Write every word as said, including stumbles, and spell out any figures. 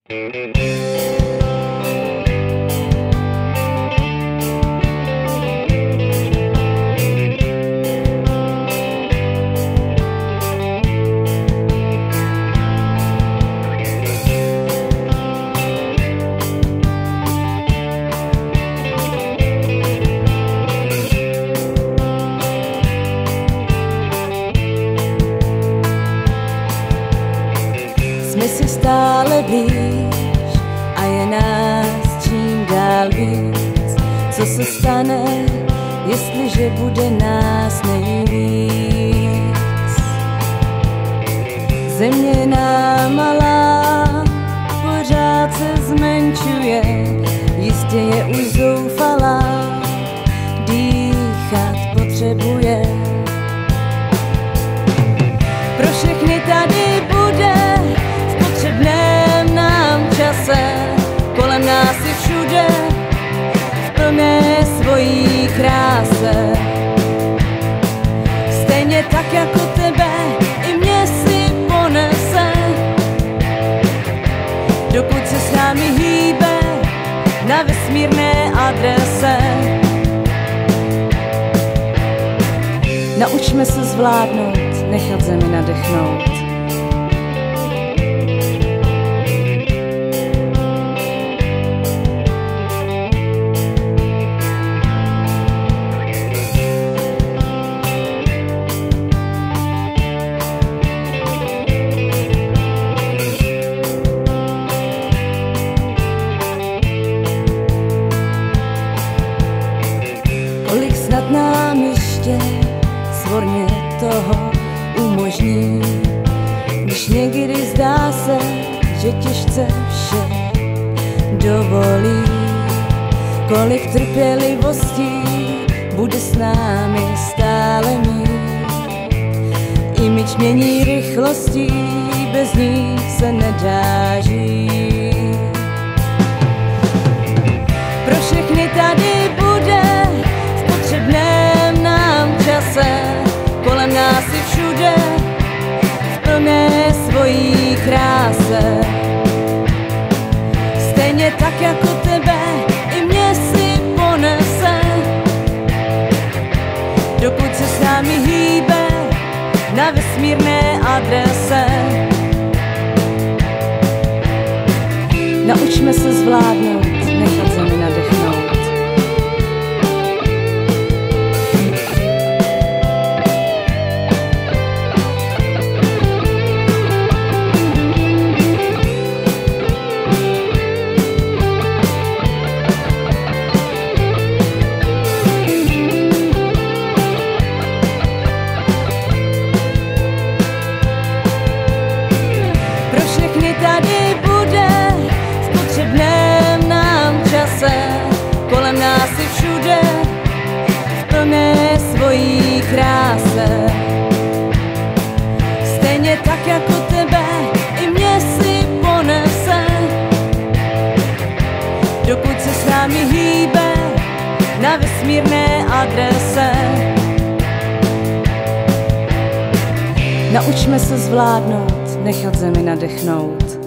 Jsme si stále blíž a je nás čím dál víc. Co se stane, jestliže bude nás nejvíc? Země je nám malá, pořád se zmenšuje, jistě je už zoufalá, dýchat potřebuje. Pro všechny tady bude v potřebném nám čase, kolem nás je všude v plné svojí kráse. Stejně tak jako tebe i mě si ponese, dokud se s námi hýbe na vesmírné adrese. Naučme se zvládnout, nechat zemi nadechnout. Kolik snad nám ještě svorně toho umožní, když někdy zdá se, že těžce vše dovolí. Kolik trpělivostí bude s námi stále mít. Image mění rychlostí, bez ní se nedá žít. Pro všechny tady bude v potřebném nám čase, kolem nás je všude v plné svojí kráse. Stejně tak jako tebe i mě si ponese, dokud se s námi hýbe na vesmírné adrese. Naučme se zvládnout, nechat zemi nadechnout. Tady bude v potřebném nám čase, kolem nás je všude v plné svojí kráse. Stejně tak jako tebe i mě si ponese, dokud se s námi hýbe na vesmírné adrese. Naučme se zvládnout, nechat zemi nadechnout.